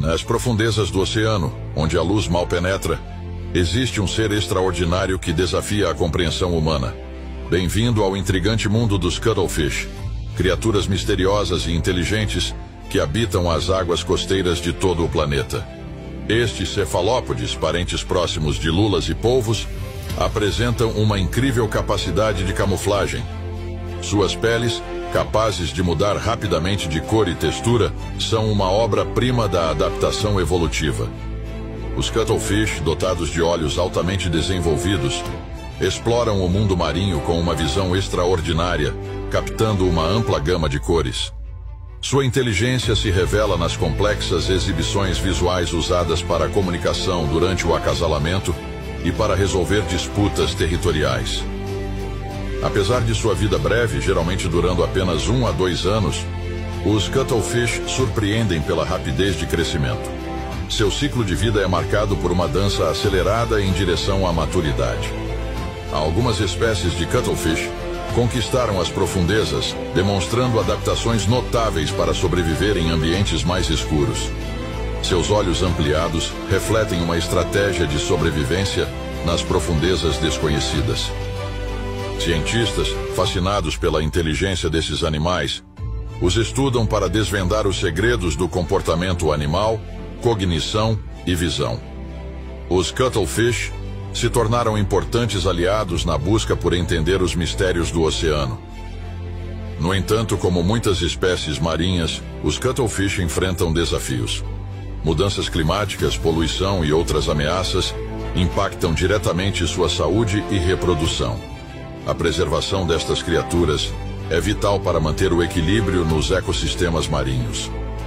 Nas profundezas do oceano, onde a luz mal penetra, existe um ser extraordinário que desafia a compreensão humana. Bem-vindo ao intrigante mundo dos Cuttlefish, criaturas misteriosas e inteligentes que habitam as águas costeiras de todo o planeta. Estes cefalópodes, parentes próximos de lulas e polvos, apresentam uma incrível capacidade de camuflagem. Suas peles, capazes de mudar rapidamente de cor e textura, são uma obra-prima da adaptação evolutiva. Os Cuttlefish, dotados de olhos altamente desenvolvidos, exploram o mundo marinho com uma visão extraordinária, captando uma ampla gama de cores. Sua inteligência se revela nas complexas exibições visuais usadas para a comunicação durante o acasalamento e para resolver disputas territoriais. Apesar de sua vida breve, geralmente durando apenas 1 a 2 anos, os Cuttlefish surpreendem pela rapidez de crescimento. Seu ciclo de vida é marcado por uma dança acelerada em direção à maturidade. Algumas espécies de Cuttlefish conquistaram as profundezas, demonstrando adaptações notáveis para sobreviver em ambientes mais escuros. Seus olhos ampliados refletem uma estratégia de sobrevivência nas profundezas desconhecidas. Cientistas, fascinados pela inteligência desses animais, os estudam para desvendar os segredos do comportamento animal, cognição e visão. Os Cuttlefish se tornaram importantes aliados na busca por entender os mistérios do oceano. No entanto, como muitas espécies marinhas, os Cuttlefish enfrentam desafios. Mudanças climáticas, poluição e outras ameaças impactam diretamente sua saúde e reprodução. A preservação destas criaturas é vital para manter o equilíbrio nos ecossistemas marinhos.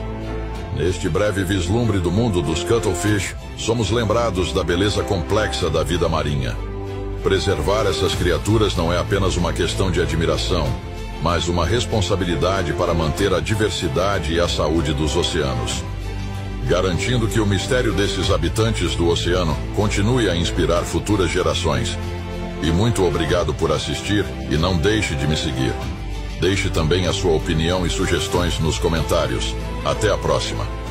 Neste breve vislumbre do mundo dos Cuttlefish, somos lembrados da beleza complexa da vida marinha. Preservar essas criaturas não é apenas uma questão de admiração, mas uma responsabilidade para manter a diversidade e a saúde dos oceanos. Garantindo que o mistério desses habitantes do oceano continue a inspirar futuras gerações. E muito obrigado por assistir e não deixe de me seguir. Deixe também a sua opinião e sugestões nos comentários. Até a próxima.